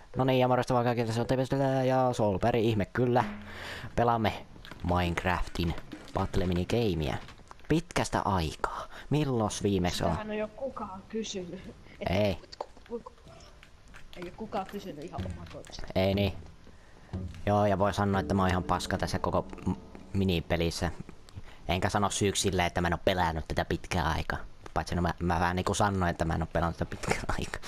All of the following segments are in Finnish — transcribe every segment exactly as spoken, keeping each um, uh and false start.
No niin, ja morjesta vaan kaikille, se on Tevestelä ja Solperi, ihme kyllä. Pelaamme Minecraftin Battle Minigameä. Pitkästä aikaa. Milloin viimeksi on? Sitähän ei oo kukaan kysynyt. Ei. Ei oo kukaan kysynyt ihan omatoimisesti. Ei niin. Joo, ja voi sanoa, että mä oon ihan paska tässä koko minipelissä. Enkä sano syyksi silleen, että mä en oo pelännyt tätä pitkää aikaa. Paitsi no mä, mä vähän niinku sanoin, että mä en oo pelannut tätä pitkää aikaa.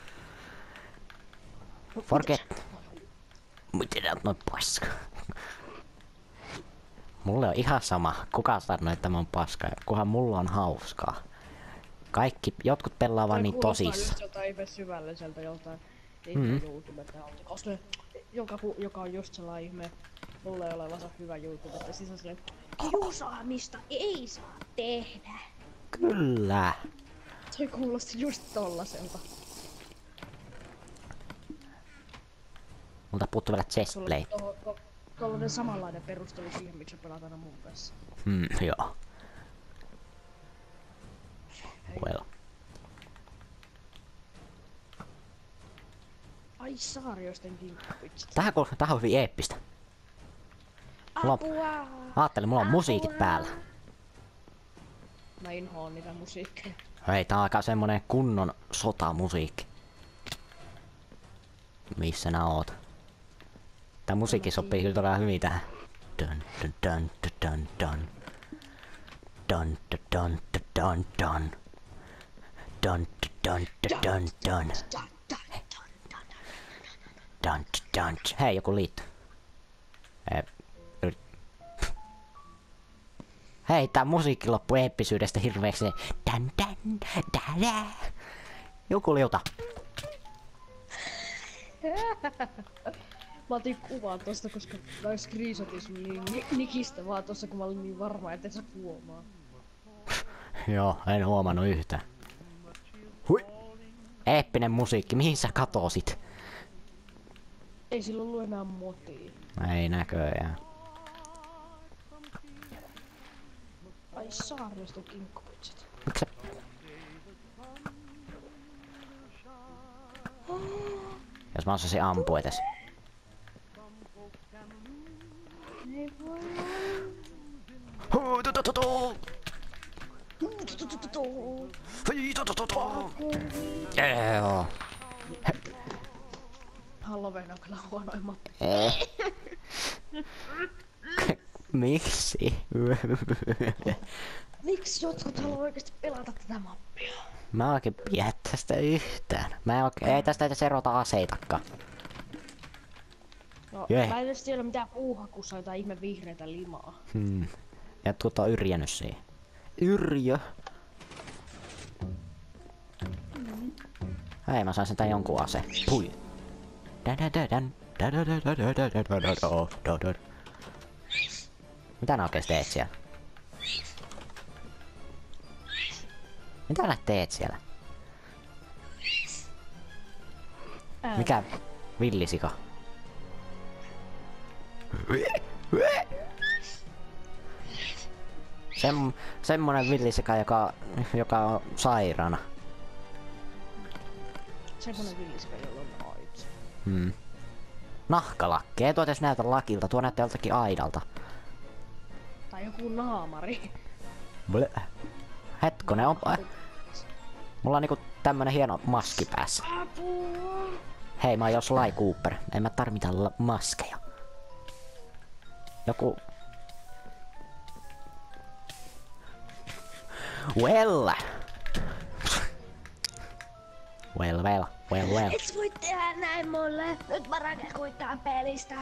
Forget. Miten oot noin paska? Mulle on ihan sama, kuka sanoo, että mä oon paska, kunhan mulla on hauskaa. Kaikki, jotkut pelaa vaan niin tosissaan. Just jotain ihme syvälliseltä joltain ihme YouTubelta, koska joka, joka on just sellainen ihme mulle olevansa hyvä YouTube, että siis on silleen, kiusaamista ei saa tehdä. Kyllä. Se kuulosti just tollaselta. Multa puuttuu vielä chestplate. Tollanen samanlainen perustelu siihen, miksi pelaat aina mun kanssa. Hmm, joo. Well. Ai saarioisten kinkkupitsit. Tähän, tähän on hyvin eeppistä. Mulla on, ajattelin, mulla on musiikit päällä. Mä inhoon niitä musiikkeja. Hei, tää on aika semmonen kunnon sotamusiikki. Missä nää oot? Tää musiikki sopii kyllä todella hyvin tähän. Dun dun dun dun dun dun dun dun dun dun dun dun dun dun dun. Hei, joku liitto. Hei, tää musiikki loppui eeppisyydestä hirveeksi. Dan dan da. Joku liuta. Mä otin kuvan tosta, koska mä screenshotin sun niin nikistä vaan tossa, kun mä olin niin varma, ettei sä huomaa. Joo, en huomannut yhtään. Hui! Eeppinen musiikki, mihin sä katosit? Ei sillä ollut enää motia. Ei näköjään. Ai saariosten kinkkupitsit. Miksä? Jos mä osasin ampua edes. Ei voi. Huu, tu, tu, tu, tu. Hei, tu, tu, tu, tu. Joo. Halloween on kyllä huonoin mappi. Eh. Miksi? Miksi jotkut haluaa oikeesti pelata tätä mappia? Mä oikein pidä tästä yhtään. Mä en oikein, ei tästä edes erota aseitakaan. No, Jee. mä en edes tiedä mitään puuhakussa jotain ihme vihreitä limaa. Hmm. Ja tuota on yrjännyt siihen. Yrjö? Mm. Hei, mä sain sen tän jonkun ase. Pui. Mitä nää oikeesti teet siellä? Mitä nää teet siellä? Ää. Mikä villisika? Sem, semmonen villisika, joka, joka on sairaana. Semmonen villisika, jolla on AIDS. Hmm. Nahkalakki. Ei tuo edes näytä lakilta, tuo näyttää joltakin aidalta. Tai joku naamari. Blö. Hetkonen, on... Mulla on niinku tämmönen hieno maski päässä. Apua! Hei, mä oon jos Sly Cooper. En mä tarvita maskeja. Joku... Well! Well, well, well, well. Et voi tehdä näin mulle. Nyt mä rakenkuittaan pelistä.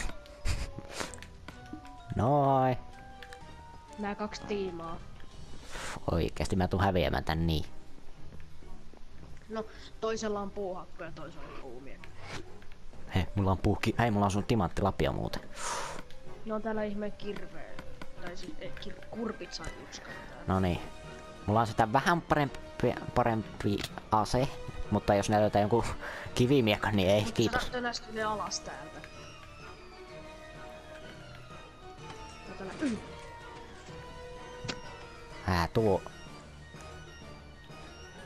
Noi. Nää kaksi tiimaa. Oikeesti mä tuun häviämään tän niin. No, toisella on puuhakku ja toisella on puumiekki. Hei, mulla on puhki... Hei, mulla on sun timanttilapio muuten. Ne on täällä ihme kirveä. Tai siis eh, kir kurpit saa yksi kantaa. No niin. Mulla on sitä vähän parempi, parempi ase. Mutta jos ne löytää jonkun kivimiekon, niin ei, kiitos. Sä tönäskö ne alas täältä? Täällä yh. Ää, tuo...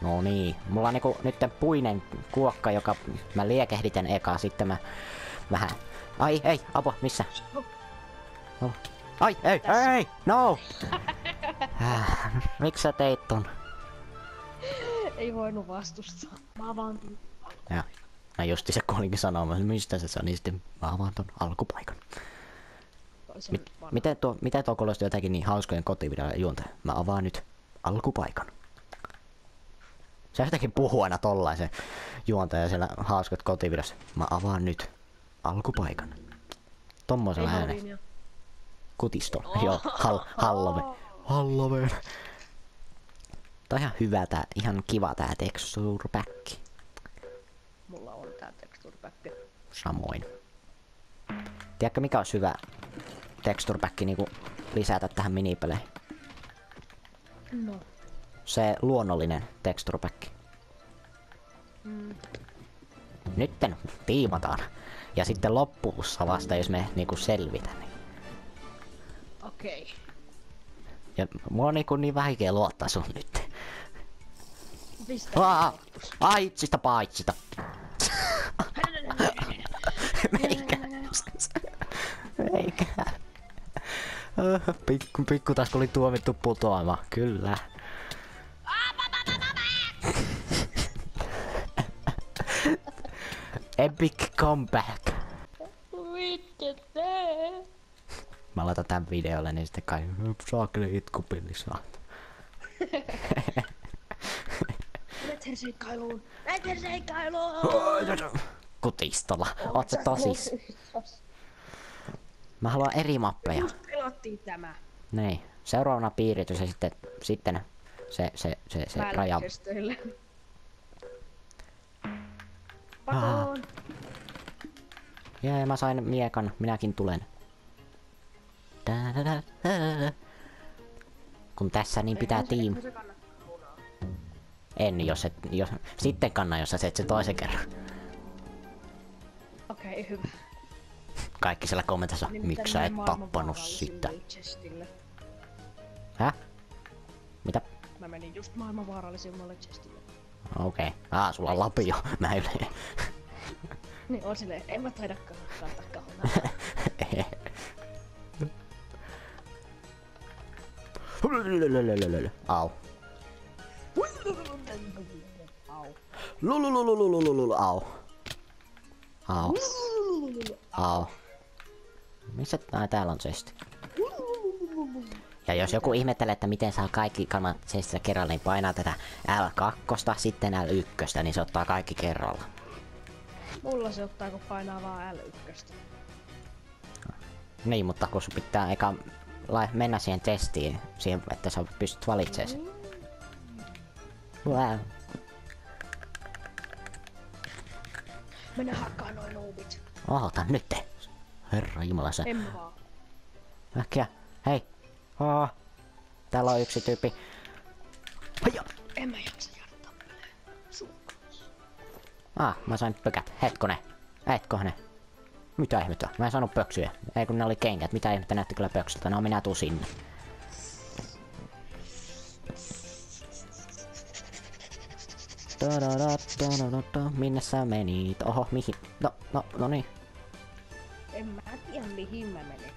No niin, mulla on niinku nyt puinen kuokka, joka mä liekehditän eka, sitten mä vähän... Ai, ei, apua, missä? Oh. Ai, ei, Tässä. ei, no! Äh, miksi sä teit ton? Ei voinut vastustaa. Mä vaan... Ja, mä justi se kuulinkin sanomaan, mistä se sanoi, sitten mä avaan ton alkupaikan. Mit, miten tuo, miten tuo kuulosti jotenkin niin hauskojen kotivideoiden juonteen? Mä avaan nyt alkupaikan. Se jotenkin puhuu aina tollaisen juontaja siellä hauskat kotivideossa. Mä avaan nyt alkupaikan. Tommosella ääneen. Kutisto. Oh. Joo, hall, Halloween. Halloween. Tää on ihan hyvä tää, ihan kiva tää texture pack. Mulla on tää texture pack. Samoin. Tiedätkö mikä olisi hyvä texture pack niinku lisätä tähän minipeleihin? No. Se luonnollinen texture pack. Mm. Nytten tiimataan. Ja sitten loppuussa vasta jos me niinku selvitä. Niin. Okei. Okay. Ja mua on niinku niin vaikea luottaa sun nyt. Pistä. Aa, aitsista paitsista. Meikä. Meikä. Pikku, pikku taas oli tuomittu putoamaan, kyllä. Epic comeback. Mä laitan tän videolle, niin sitten kai saakeli itkupillisaa. Let's seikkailuun! Let's seikkailuun! Kutistolla. Oot sä tosis? Mä haluan eri mappeja. Just pelattiin tämä. Niin. Seuraavana piiritys ja sitten, sitten se, se, se, se raja. Pakoon! Jee, mä sain miekan. Minäkin tulen. Kun tässä niin pitää tiim... En, jos et... Jos, sitten kanna, jos sä teet se toisen kerran. Okei, okay, hyvä. Kaikki siellä kommentissa, miksi sä et tappanut sitä? Häh? Mitä? Mä menin just maailman vaarallisimmalle chestille. Okei. Okay. Ah, sulla on lapio. Mä yleen. Niin on silleen, en mä taidakaan kantaa kahona. Au. Au. Lulululululululu, au. Au. Au. Missä tää, täällä on chesti? Ja jos joku ihmettelee, että miten saa kaikki kamat chestissä kerralla, niin painaa tätä L kaksi, sitten L yksi, niin se ottaa kaikki kerralla. Mulla se ottaa, kun painaa vaan L yksi. Niin, mutta kun sun pitää eka mennä siihen testiin, siihen, että sä pystyt valitsemaan sen. Wow. Mennä hakkaan noin noobit. Oota nyt. Herra jumala se. En vaan. Äkkiä. Hei. Oh. Täällä on yksi tyyppi. Haija. En mä jaksa jattaa sun kanssa. Ah, mä sain pökät. Hetkone. Hetkonen. Mitä ihmettä? Mä en saanut pöksyjä. Ei kun ne oli kengät. Mitä ihmettä näytti kyllä pöksyltä. No minä tuun sinne. Minne sä menit? Oho, mihin? No, no, no niin. En mä tiedä mihin mä menen.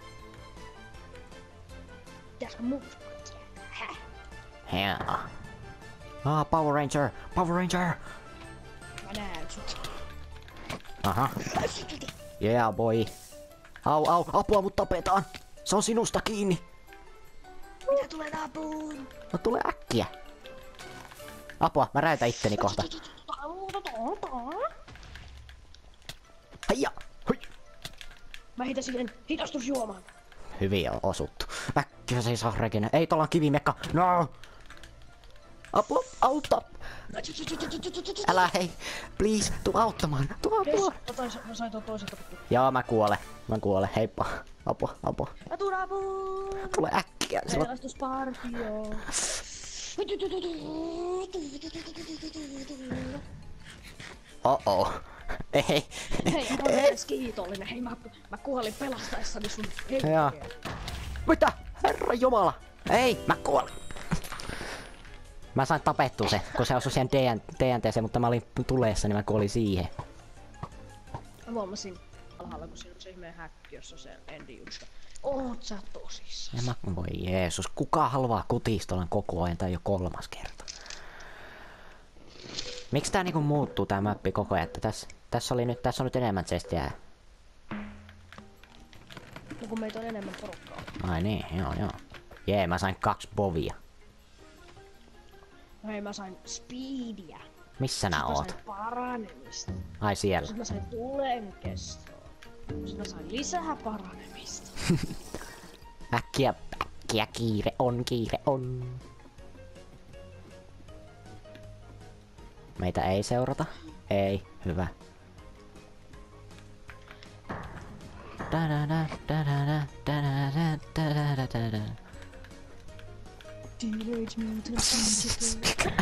Pitäisikö muuta tietää? Häh? Hea. Ah, Power Ranger! Power Ranger! Mä näen sut. Aha. Yeah, boy. Au, au, apua, mut tapetaan! Se on sinusta kiinni! Minä tulen apuun! No tule äkkiä! Apua, mä räjätän itteni kohta. Haija! Hui! Mä heitän siihen hidastusjuomaan. Hyvin on osuttu. Äkkiä se ei saa rekene. Ei, tuolla on kivimekka. No! Apua, auta! Älä hei! Please, tuu auttamaan! Tuu apua! Mä sain tuon toisen tapettua. Joo, mä kuolen. Mä kuolen. Heippa. Apua, apua. Mä tuun apuun! Tule äkkiä. Pelastuspartio. Oh-oh. Ei. Hei, mä olen edes kiitollinen. Hei, mä, mä kuolin pelastaessani sun henkeä. Mitä? Herra jumala! Ei, mä kuolin. Mä sain tapettua se, kun se osui siihen D N T:seen, mutta mä olin tuleessa, niin mä kuolin siihen. Mä huomasin alhaalla, kun siinä on se ihmeen häkki, jossa on se Endi Jutska. Oot sä tosissaan? Ja mä, voi Jeesus, kuka haluaa kutistolan koko ajan, tää on jo kolmas kerta. Miksi tää niinku muuttuu tää mappi koko ajan, että tässä, tässä oli nyt, tässä on nyt enemmän chestiä. No kun meitä on enemmän porukkaa. Ai niin, joo joo. Jee, mä sain kaksi bovia. No hei, mä sain speedia. Missä nää Sitten mä oot? sain paranemista. Ai siellä. Sitten mä sain tulen kestoa. Sitten mä sain lisää paranemista. Äkkiä, äkkiä, kiire on, kiire on. Meitä ei seurata? Ei, hyvä. Teenage Mutant Ninja Turtles.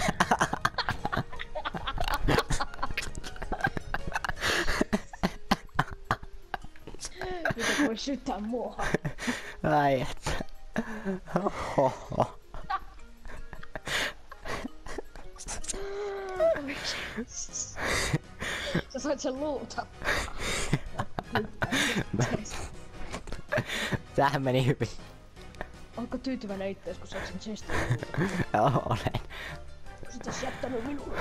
Mitä voi syyttää mua? Ai että. Ohoho. Sä sait sen luuta. Tämähän meni hyvin. Ootko tyytyväinen ittees, kun sait sen chestin? Joo, olen. Sit ois jättänyt minulle.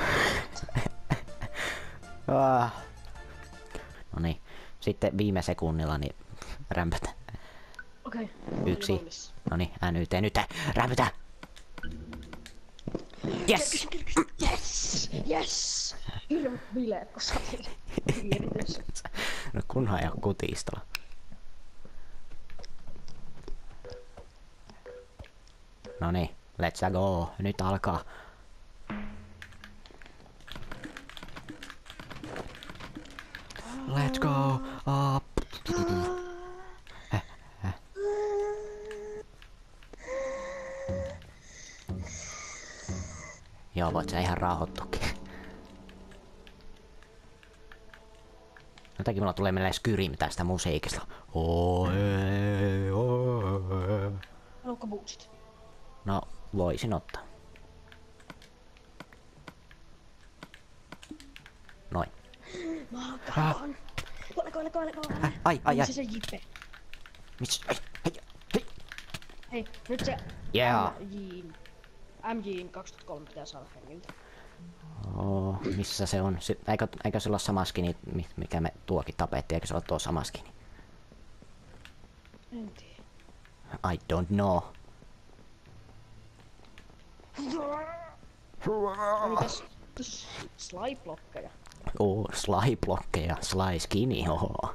Ah. Noniin. Sitten viime sekunnilla niin rämpötä. Okei. Yksi. Noniin, N Y T nyt. Rämpötä! Yes! Yes! Yes! Hirveet bileet, kun saatiin viiritys. No kunhan ei oo kutistolla. Noniin, let's go. Nyt alkaa. Let's go up. Häh, häh. Joo, voit sä ihan rauhoittukin. Jotenkin mulla tulee mieleen Skyrim tästä musiikista. Oe, oe. Haluatko boostit? No, voisin ottaa. Noin. Makaan! Koile, koile, koile, koile! Ai, ai, ai. Se se jippe. Missä? Ai, hei, hei. Hei, nyt se Yeah. M J:n... M J:n kaksituhattakolme pitää saada hengiltä. Oo, missä se on? Si eikö, eikö se olla sama skini, mikä me tuokin tapettiin? Eikö se ole tuo sama skini? En tiedä. I don't know. Eli tässä... tässä sly-blokkeja. Oo, sly-blokkeja, sly-skini, oho.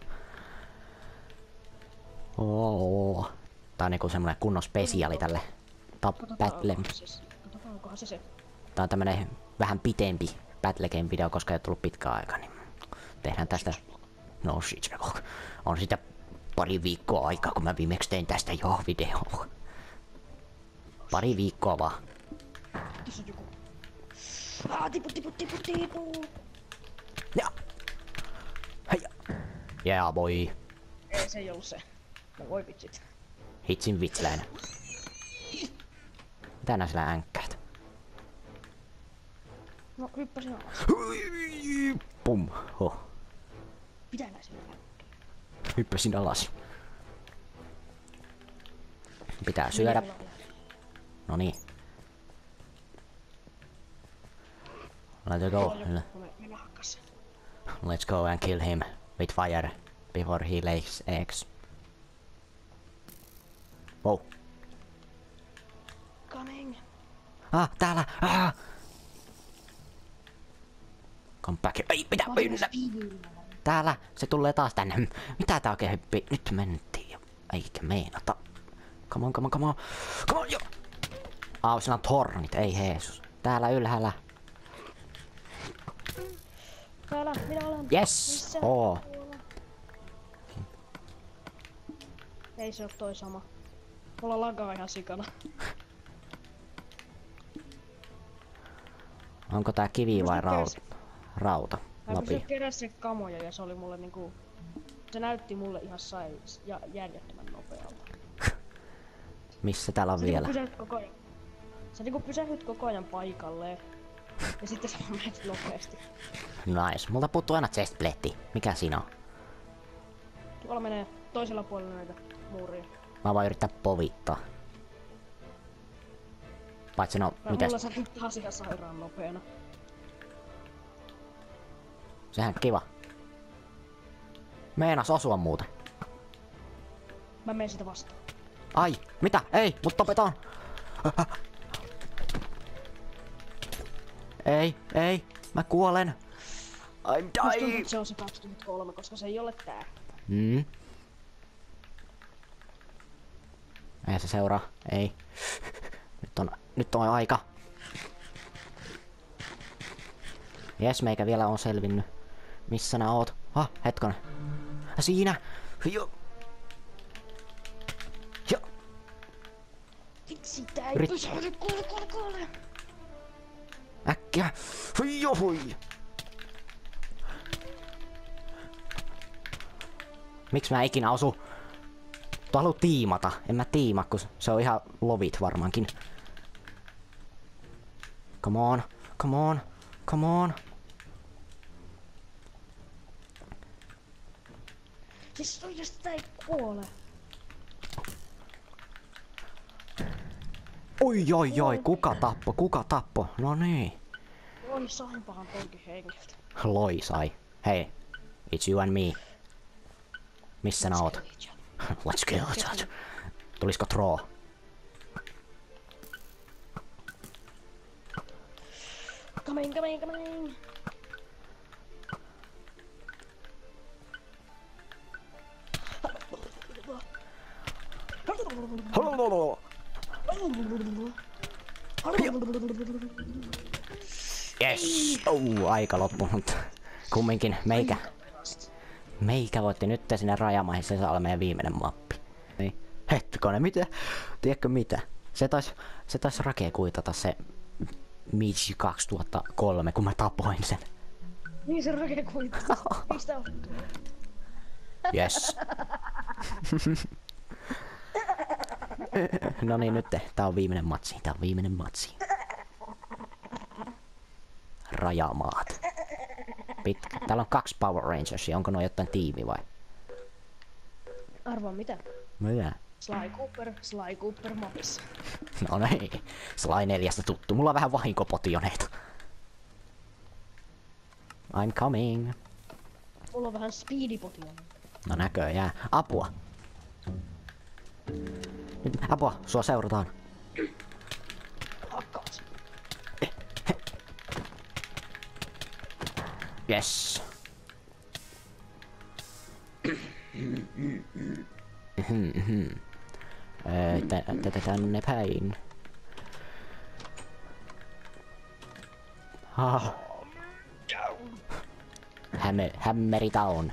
Oo. Tää on niinku semmonen kunnon spesiaali tälle tap battle. Katsotaan, onkohan se se. Tää on tämmönen vähän pitempi battle game video, koska ei oo tullut pitkä aika, niin tehdään tästä... No shit, on sitä pari viikkoa aikaa, kun mä viimeksi tein tästä jo videoa. Pari viikkoa vaan. Tässä on joku. Aa, tipu, tipu, tipu, tipu. Ja. Heija. Yeah, boy. Ei, se ei ollut se. No voi vitsit. Hitsin vitsiläinen. Mitä nää sillä änkkäät? No, hyppäsin alas. Pum. Oh. Pitää nää sillä. Hyppäsin alas. Pitää syödä. No niin. Let's go. Mennä hakkas. Let's go and kill him with fire before he lays eggs. Wow. Coming. Ah, täällä! Ah! Come back here. Ei, mitä? Ynnä. Täällä! Se tulee taas tänne. Mitä tää oikein hyppii? Nyt mentiin jo. Eikä meinata. Come on, come on, come on. Come on, jo! Au, sillä on tornit. Ei Jeesus. Täällä ylhäällä. Täällä, minä olen. Yes! Missä? Oo. Ei se oo toi sama. Mulla lagaa ihan sikana. Onko tää kivi vai rauta? Rauta. Mä pystyn Lapio. keräsi kamoja ja se oli mulle niinku... Se näytti mulle ihan sai ja järjettömän nopealta. Missä täällä on Se vielä? niinku koko ajan. Sä niinku pysähdyt koko ajan paikalleen. Ja sitten sä menet nopeasti. Nice. Multa puuttuu aina chestplate. Mikä siinä on? Tuolla menee toisella puolella näitä muuria. Mä vaan yrittää povittaa. Paitsi no, Mä, mitäs? mulla sä nyt taas ihan sairaan nopeena. Sehän kiva. Meenas osua muuten. Mä menen sitä vastaan. Ai, mitä? Ei, mut tapetaan! Ei, ei, mä kuolen. I'm Musta tuntuu, dying! että se on se kaksikymmentäkolme, koska se ei ole tää. Mm. Ei se seuraa, ei. Nyt on, nyt on aika. Jes, meikä vielä on selvinnyt. Missä nää oot? Ah, hetkonen. Siinä! Jo! Jo! Vitsi, tää ei Yrit- pysähdy, kuole, kuole, kuole! Äkkiä! Hui jo hui! Miksi mä ikinä osu? Tuo haluu tiimata. En mä tiima, kun se on ihan lovit varmaankin. Come on, come on, come on. Siis oikeesti tää ei kuole. Oi oi oi, kuka tappo, kuka tappo? No niin. Oi, sainpahan toikin hengeltä. Loi sai. Hei, it's you and me. Missä nää oot? Let's kill each other. Tulisko Troll? Coming, coming, coming! Yes! Oh, aika loppunut. Kumminkin meikä. Meikä voitti nyt sinne rajamaihin, se saa olla meidän viimeinen mappi. Niin. Hetkonen, mitä? Tiedätkö mitä? Se tais, se tais Rake kuitata se Michi kaksituhattakolme, kun mä tapoin sen. Niin se Rake kuittaa. Eiks tää oo? Yes. No niin, nyt tää on viimeinen matsi, tää on viimeinen matsi. Rajamaat. Pitkä. Täällä on kaksi Power Rangersia, onko nuo jotain tiimi vai? Arvaa mitä? Mitä? Sly Cooper, Sly Cooper mapissa. No niin, Sly neljästä tuttu. Mulla on vähän vahinkopotioneita. I'm coming. Mulla on vähän speedipotia. No näköjään. Apua. Nyt, apua, sua seurataan. Hakkaas. Yes. Mhm, mhm. Öö, tä- tä- tänne päin. Ah. Hämme, hämmeri down.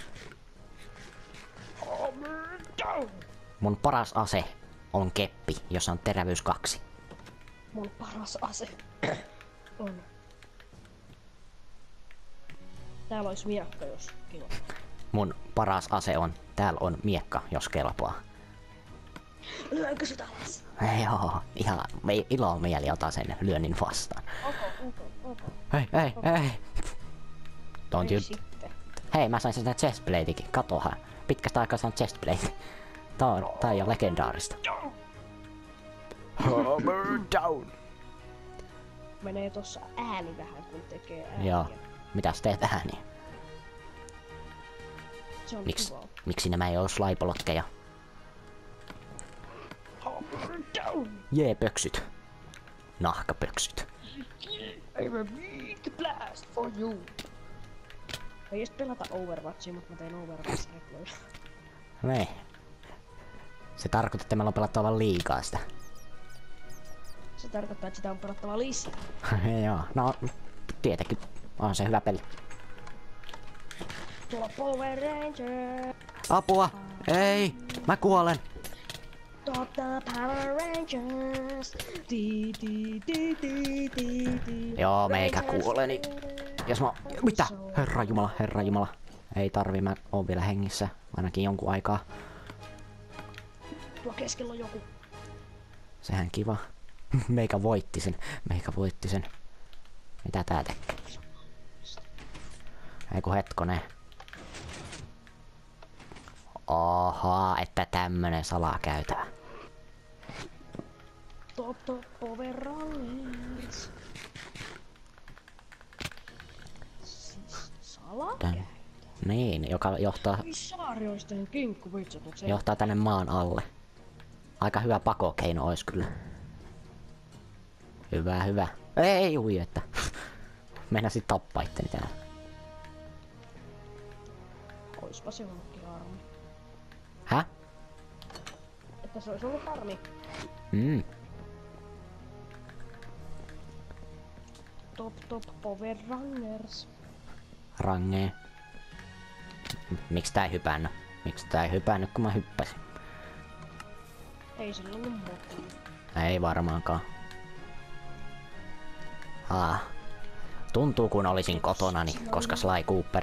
Mun paras ase on keppi, jossa on terävyys kaksi. Mun paras ase on. Täällä olisi miekka, jos kiva. Mun paras ase on, täällä on miekka, jos kelpaa. Lyönkö sitä alas? Joo, ihan me, ilo mieli ota sen lyönnin vastaan. Ok, ok, ok. Hei, hei, hei! Don't Ei you... sitten. Hei, mä sain sen chestplatekin, katohan. Pitkästä aikaa saan chestplate. Tää on, tää on jo legendaarista. Hammer down! Menee tossa ääni vähän, kun tekee ääniä. Joo. Mitäs teet ääniä? Se on Miks, kivaa. miksi nämä ei oo slaipolotkeja? Hammer down! Jee, pöksyt. Nahkapöksyt. I will beat the blast for you. Ei edes pelata Overwatchia, mutta mä tein Overwatch-reploja. Nee. Se tarkoittaa, että meillä on pelattava liikaa sitä. Se tarkoittaa, että sitä on pelattava lisää. Joo, no tietenkin on se hyvä peli. Tuolla Power Ranger! Apua! Ei! Mä kuolen! Totta Power Rangers! Ti, ti, ti, ti, ti, ti. Joo, meikä Rangers. kuoleni. Jos mä... Mitä? Herra Jumala, Herra Jumala. Ei tarvi, mä oon vielä hengissä. Ainakin jonkun aikaa. Tuo keskellä on joku. Sehän kiva. Meikä voitti sen. Meikä voitti sen. Mitä tää tekee? Eiku hetkonen. Oha, että tämmönen salakäytävä. Top top power rallers. Siis salakäytävä. Niin, joka johtaa, Saari ois tehnyt kinkkuvitsat, mut se johtaa tänne maan alle. Aika hyvä pakokeino ois kyllä. Hyvä, hyvä. Ei ui, että meinasit tappaa itteni täällä. oispa se ollutkin harmi. Häh? Että se ois ollut harmi. Mm. Top top power rangers. Rangee. Miksi tää ei hypännyt? Miksi tää ei hypännyt kun mä hyppäsin? Ei sillä ollut motiivi. Ei varmaankaan. Ah. Tuntuu kun olisin kotonani, koska Sly Cooper.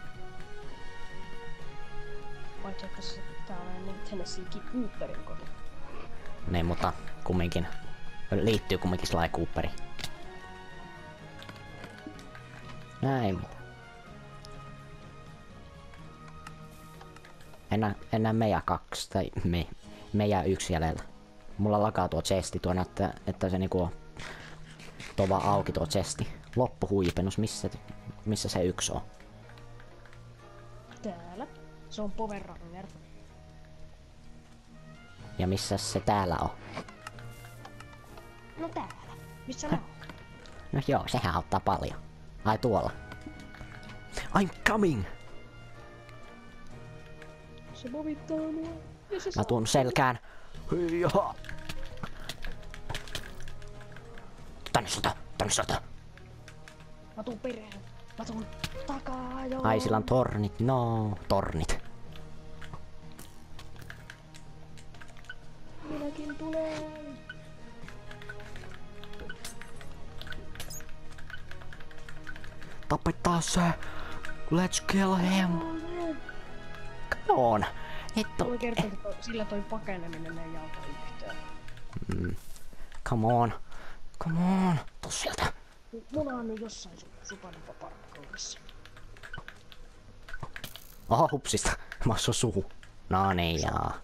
Paitsi että se tää on niin Tennessee Cooperin koti. Niin, mutta kumminkin. Liittyy kumminkin Sly Cooperiin. Näin. Enää, enää meidän kaksi tai me, meidän yksi jäljellä. Mulla lakaa tuo chesti tuo näyttää, että se niinku on tuo vaan auki tuo chesti. Loppuhuipennus, missä, missä se yksi on? Täällä. Se on Power Ranger. Ja missä se täällä on? No täällä. Missä mä oon? No joo, sehän auttaa paljon. Ai tuolla. I'm coming! Se movittaa mua. Ja se Mä saa. tuon selkään. Jaha. Tänne sota, tänne sota. Mä tuun perään. Mä tuun takaa joo. Ai sillä on tornit, no tornit. Minäkin tulen. Tapetaan se. Let's kill him. Come on. Et Voi oo. kertoa, että toi- sillä toi pakeneminen ei auta yhtään. Mm. Come on. Come on. Tuu sieltä. Mulla on nyt jossain su supanapa parkkoudessa. Oho, hupsista. Mä oon suhu. No niin, jaa.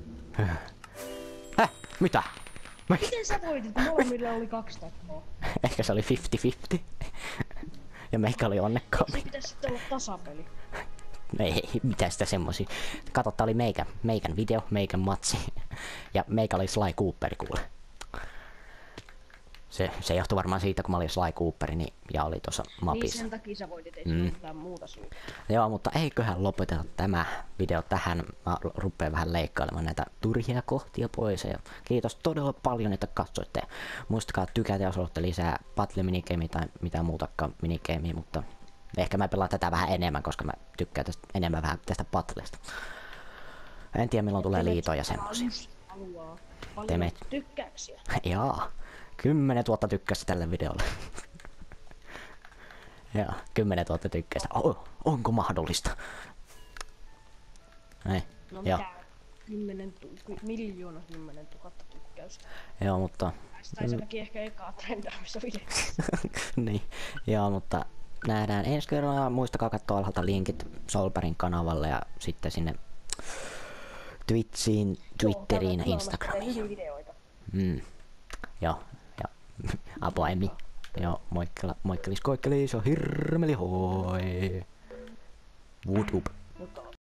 Häh? Mitä? Mä... Miten sä voitit? Molemmilla oli kaksi tappoa. Ehkä se oli fifty fifty. Ja meikä oli onnekkaampi. Se pitäisi sitten olla tasapeli. Ei, mitä sitä semmosia. Kato, tää oli meikä, meikän video, meikän matsi. Ja meikä oli Sly Cooperi kuule. Se, se johtui varmaan siitä, kun mä olin Sly Cooperi niin, ja oli tuossa Niin mapissa. sen takia sä voitit, ei Mm. mm. mitään muuta syytä. Joo, mutta eiköhän lopeteta tämä video tähän. Mä rupeen vähän leikkailemaan näitä turhia kohtia pois. Ja kiitos todella paljon, että katsoitte. Muistakaa tykätä, jos haluatte lisää battle minigamea tai mitään muutakaan minigamea, mutta ehkä mä pelaan tätä vähän enemmän, koska mä tykkään tästä enemmän vähän tästä battlesta. En tiedä milloin tulee liitoja ja semmosia. Haluaa paljon Teemme- tykkäyksiä. Jaa, kymmenen tuhatta tykkästä tälle videolle. Jaa, kymmenen tuhatta tykkästä. Oh, onko mahdollista? Ei, No joo, mitä? Kymmenen tu- ky- miljoona kymmenen tuhatta tykkäystä. joo, mutta Päästään ainakin ehkä ekaa trendaamista videossa. niin, joo, mutta nähdään ensi kerralla. Muistakaa katsoa alhaalta linkit Solperin kanavalle ja sitten sinne Twitchiin, Twitteriin ja Instagramiin. Hyviä videoita. Mm. Joo, ja apoemi. Joo, moikkela, moikkelis, koikkelis, ja hirmeli hoi. Wood up.